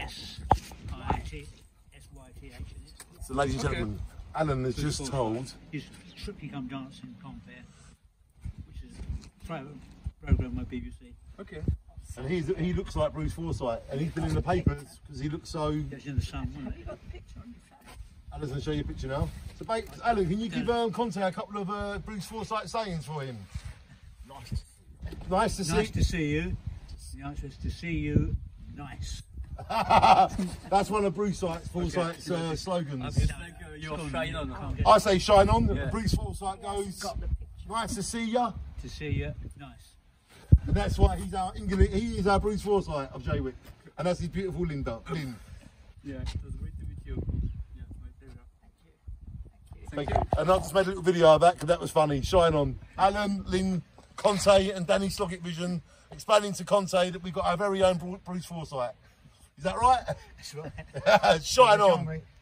S-I-T-S-Y-T-H. So, ladies and gentlemen, Alan has just told. He's Strictly Come Dancing Conte, which is a program on BBC. Okay. And he looks like Bruce Forsyet, and he's been in the papers because he looks so. That's in the sun, wasn't it? Alan's going to show you a picture now. So, Alan, can you give Conte a couple of Bruce Forsyet sayings for him? Nice to see. Nice to see you. Nice to see you. Nice. That's one of Bruce Forsyet's slogans. It's like your shine on. I say shine on. Yeah. Bruce Forsyet goes, nice to see ya. To see you. Nice. And that's why he is our Bruce Forsyet of Jaywick. And that's his beautiful Lynn. Yeah, it was great to meet you. Yeah, my pleasure. Thank you. And I just made a little video of that because that was funny. Shine on. Alan, Lynn, Conte and DannySloggettVision explaining to Conte that we've got our very own Bruce Forsyet. Is that right? That's right. Shine on.